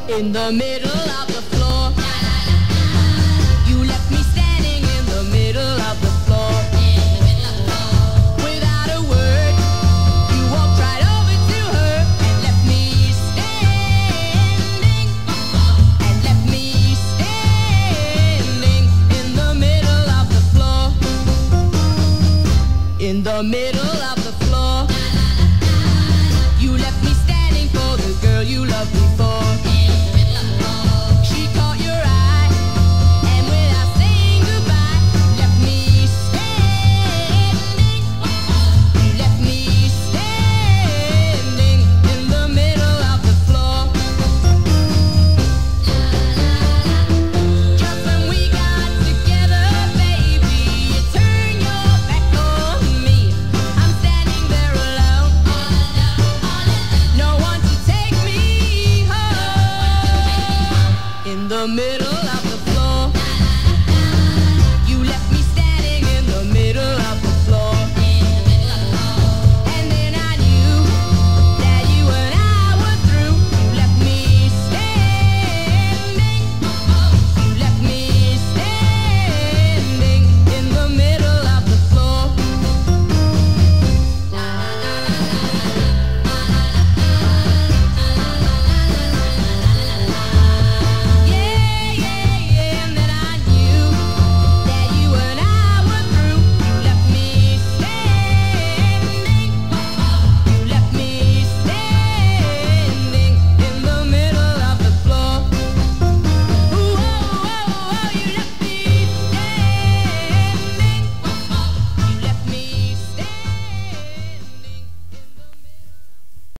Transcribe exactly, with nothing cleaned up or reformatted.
in the middle of the floor. You left me standing in the middle of the floor. Without a word, you walked right over to her and left me standing, and left me standing in the middle of the floor. In the middle